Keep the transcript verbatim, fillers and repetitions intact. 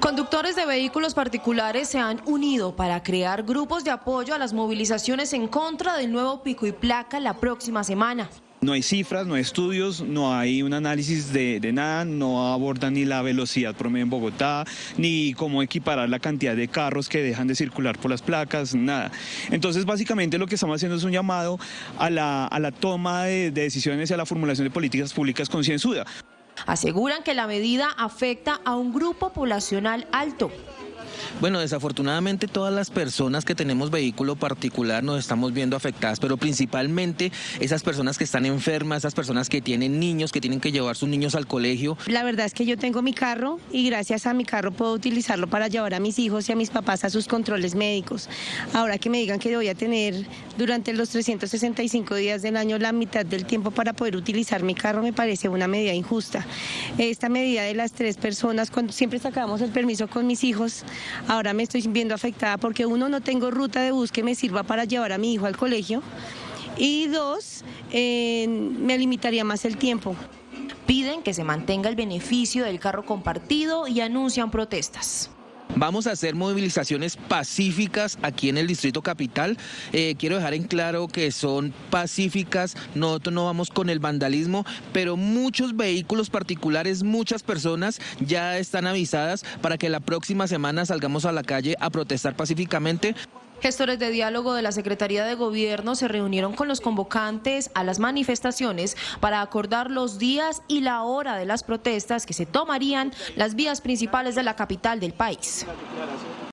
Conductores de vehículos particulares se han unido para crear grupos de apoyo a las movilizaciones en contra del nuevo pico y placa la próxima semana. No hay cifras, no hay estudios, no hay un análisis de, de nada, no abordan ni la velocidad promedio en Bogotá, ni cómo equiparar la cantidad de carros que dejan de circular por las placas, nada. Entonces, básicamente lo que estamos haciendo es un llamado a la, a la toma de, de decisiones y a la formulación de políticas públicas concienzuda. Aseguran que la medida afecta a un grupo poblacional alto. Bueno, desafortunadamente todas las personas que tenemos vehículo particular nos estamos viendo afectadas, pero principalmente esas personas que están enfermas, esas personas que tienen niños, que tienen que llevar sus niños al colegio. La verdad es que yo tengo mi carro y gracias a mi carro puedo utilizarlo para llevar a mis hijos y a mis papás a sus controles médicos. Ahora que me digan que voy a tener durante los trescientos sesenta y cinco días del año la mitad del tiempo para poder utilizar mi carro, me parece una medida injusta. Esta medida de las tres personas, cuando siempre sacábamos el permiso con mis hijos, ahora me estoy viendo afectada porque uno, no tengo ruta de bus que me sirva para llevar a mi hijo al colegio y dos, eh, me limitaría más el tiempo. Piden que se mantenga el beneficio del carro compartido y anuncian protestas. Vamos a hacer movilizaciones pacíficas aquí en el Distrito Capital. Eh, quiero dejar en claro que son pacíficas, nosotros no vamos con el vandalismo, pero muchos vehículos particulares, muchas personas ya están avisadas para que la próxima semana salgamos a la calle a protestar pacíficamente. Gestores de diálogo de la Secretaría de Gobierno se reunieron con los convocantes a las manifestaciones para acordar los días y la hora de las protestas que se tomarían las vías principales de la capital del país.